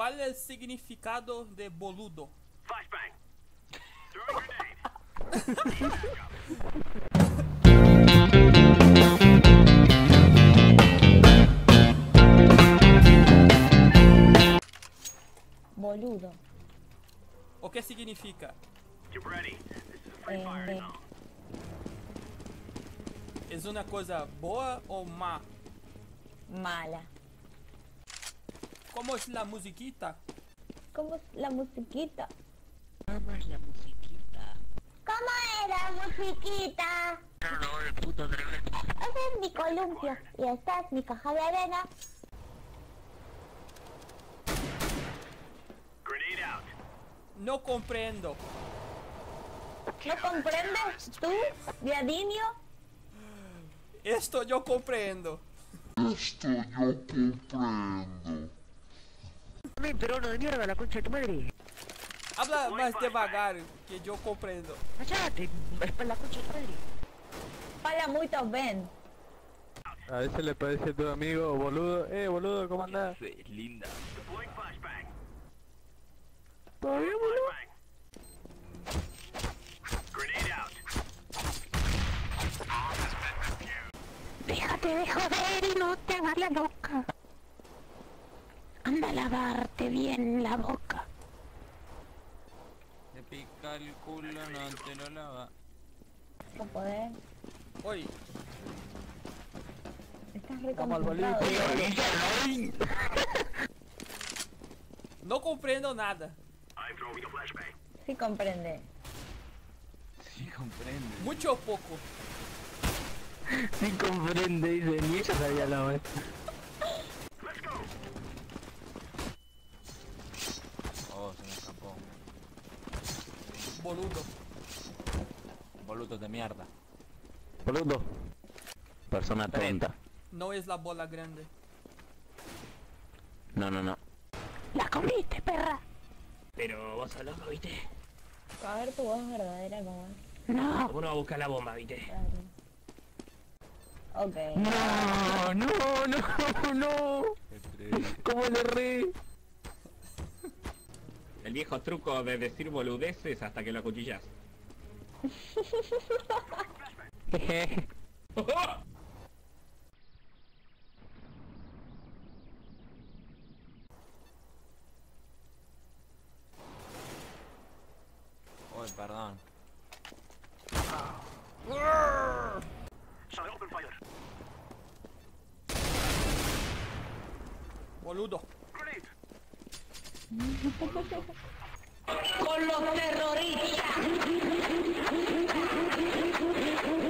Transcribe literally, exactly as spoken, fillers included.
¿Cuál es el significado de boludo? Flashbang. Throwing grenade. Boludo. ¿O qué significa? Get ready. This is a free fire Eh, zone. ¿Es una cosa boa o má? mala. ¿Cómo es la musiquita? ¿Cómo es la musiquita? ¿Cómo es la musiquita? ¿Cómo es la musiquita? No, no, el puto tremendo. Ese es mi columpio y esta es mi caja de arena. Grenade out. No comprendo. ¿No comprendes tú, Viadinho? Esto yo comprendo. Esto yo comprendo. Dame, peruano de mierda, la concha de tu madre. Habla más devagar, que yo comprendo. Cállate, es para la concha de tu madre. Hola, muchos ven. A veces le puede decir a tu amigo, boludo, eh, boludo, ¿cómo andás? Es linda. Deploying flashbang. ¿Todo bien, boludo? Flashbang. Grenade out. Déjate de joder y no te hagas la loca. Anda a lavarte bien la boca. Te pica el culo, no te lo lava. No podés. Oye, Estás Vamos al reconcentrado. bolito. no comprendo nada. I'm throwing a flashbang. Sí comprende. Sí, comprende. Mucho o poco. Sí comprende, dice, ni ella sabía la vez. Let's go. Oh, se me escapó. Boludo. Boludo de mierda. Boludo. Persona tonta. No es la bola grande. No, no, no. La comiste, perra. Pero vos sos loco, ¿viste? A ver tu voz verdadera, como es. No. Uno va a buscar la bomba, ¿viste? Claro. Ok. No, no, no, no. ¿Cómo le re? El viejo truco de decir boludeces hasta que lo acuchillas. Uy, perdón. Shall I open fire? Boludo. Grenade. Con los terroristas.